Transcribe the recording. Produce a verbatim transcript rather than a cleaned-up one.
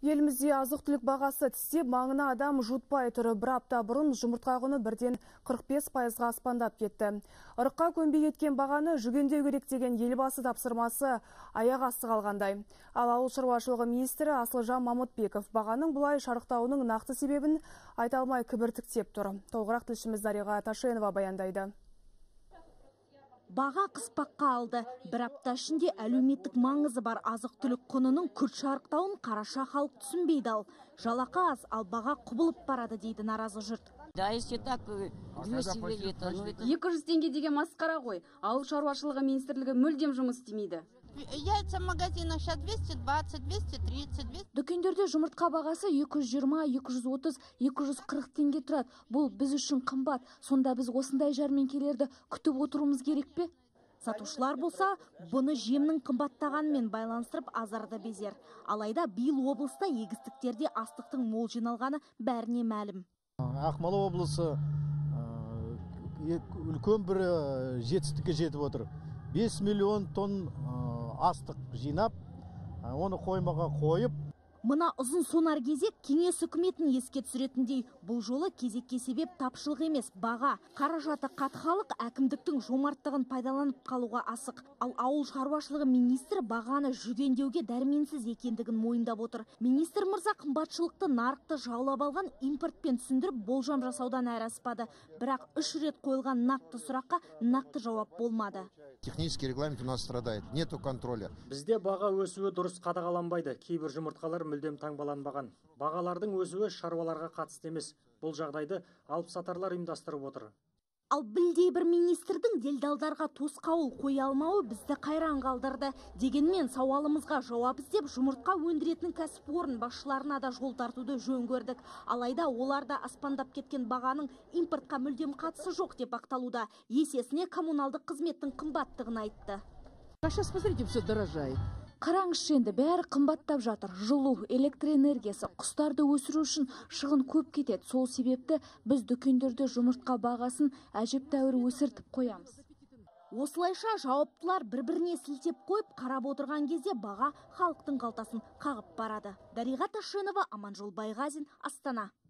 Елімізде азық-түлік бағасы тістеп, маңына адам жұтпай тұры бір апта бұрын жұмыртқа құны бірден қырық бес пайызға аспандап кетті. Ырыққа көнбей кеткен бағаны жүгендеу керек деген елбасы тапсырмасы аяқ асты қалғандай. Ал ауыл шаруашылығы министрі Асылжан Мамытбеков бағаның бұлай шарықтауының нақты себебін айта алмай кібіртіктеп тұр. Толығырақ тілшіміз Дариға Ташенова баяндайды. Баға қыспаққа алды. Бір апта ішінде әлеуметтік маңызы бар азық-түлік құнының күрт шарықтауын қараша халық түсінбейді ал. Жалақы аз, ал баға құбылып барады дейді наразы жұрт. екі жүз теңге деген масқара ғой. Ауыл шаруашылығы министрлігі мүлдем жұмыс істемейді. Яйца в магазинах сейчас двести двадцать, двести тридцать. Дүкендерде жұмыртқа бағасы екі жүз жиырма, екі жүз отыз, екі жүз қырық теңге тұрады. Бұл біз үшін қымбат. Сонда біз осындай жәрмеңкелерді күтіп отыруымыз керек пе? Сатушылар болса, бұны жемнің қымбаттағанымен байланыстырып азарда безер. Алайда биыл облыста егістіктерде астықтың мол жиналғаны бәріне мәлім. Ақмола облысы үлкен бір жетістікке жетіп отыр. бес миллион тонн астық жинап, оны қоймаға қойып. Мына ұзын сонар кезек кеңес үкіметін еске түсіретіндей, бұл жолы кезекке себеп тапшылық емес, баға. Қаражаты қат халық әкімдіктің жомарттығын пайдаланып қалуға асық. Ал ауыл шаруашылығы министрі бағаны жүгендеуге дәрменсіз екендігін мойындап отыр. Министр мырза қымбатшылықты нарықты жаулап алған импортпен түсіндіріп болжам жасаудан әрі аспады. Бірақ үш рет қойылған нақты сұраққа нақты жауап болмады. Технический регламент у нас страдает, нету контроля. Бізде баға өсуі дұрыс қадағаланбайды. Кейбір жұмыртқалар мүлдем таңбаланбаған. Бағалардың өсуі шаруаларға қатысты емес. Бұл жағдайды алып-сатарлар ұйымдастырып отыр. Ал білдей бір министрдің делдалдарға тосқауыл қоя алмауы бізді қайран қалдырды. Дегенмен сауалымызға жауап іздеп жұмыртқа өндіретін кәсіпорын басшыларына да жол тартуды жөн көрдік. Алайда оларда аспандап кеткен бағаның импортқа мүлдем қатысы жоқ деп ақталуда. Есесіне коммуналдық қызметтің қымбаттығын айтты. Сейчас посмотрите, все дорожает. Қараңызшы енді бәрі қымбаттап жатыр. Жылу, электроэнергиясы, құстарды өсіру үшін шығын көп кетеді. Сол себепті біз дүкендерде жұмыртқа бағасын әжептәуір өсіртіп қоямыз. Осылайша жауаптылар бір-біріне сілтеп қойып, қарап отырған кезде баға халықтың қалтасын қағып барады. Дариға Ташенова, Аманжол Байғазин, Астана.